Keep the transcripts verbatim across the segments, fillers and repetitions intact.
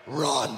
Run.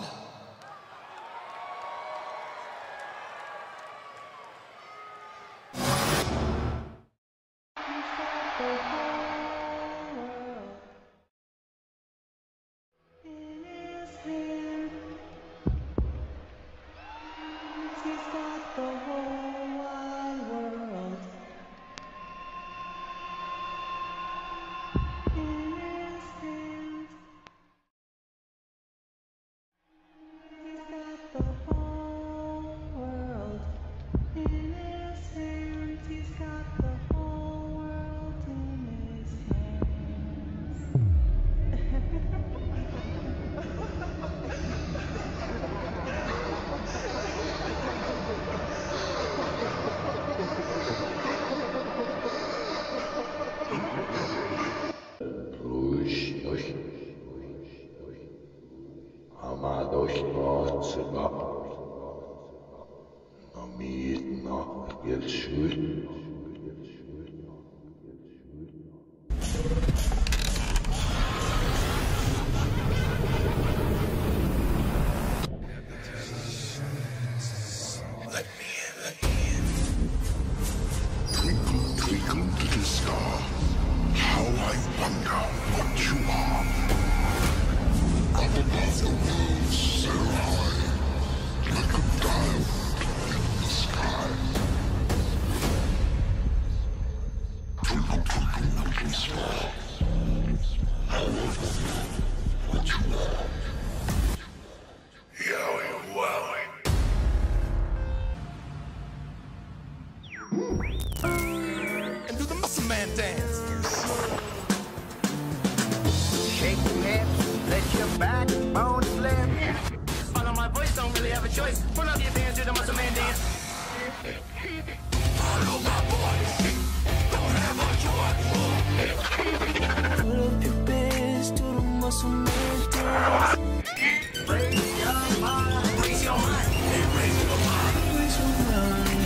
Amados nossa, no midno el sud. Let me in, let me in. Twinkle, twinkle, little star, how I wonder what you are. Up above the world, so high, like a diamond in the sky. Twinkle, twinkle, little star, how I wonder what you are. Yowie, wowie. And do the muscle man dance. Shake your hips, let your backbone slip. Follow my voice, don't really have a choice. Pull up your pants, do the muscle man dance. Follow my voice. Don't have a choice. Pull up your pants, do the muscle man dance. Raise your mind, raise your mind. Hey, raise your mind. Raise your mind.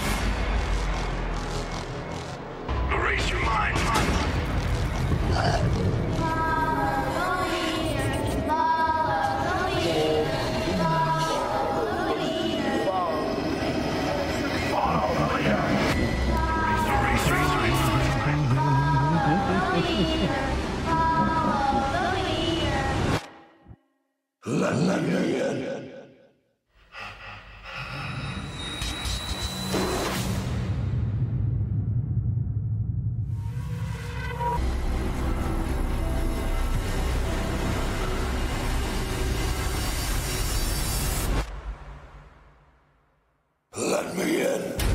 Erase your mind. Let, let me in. Let me in.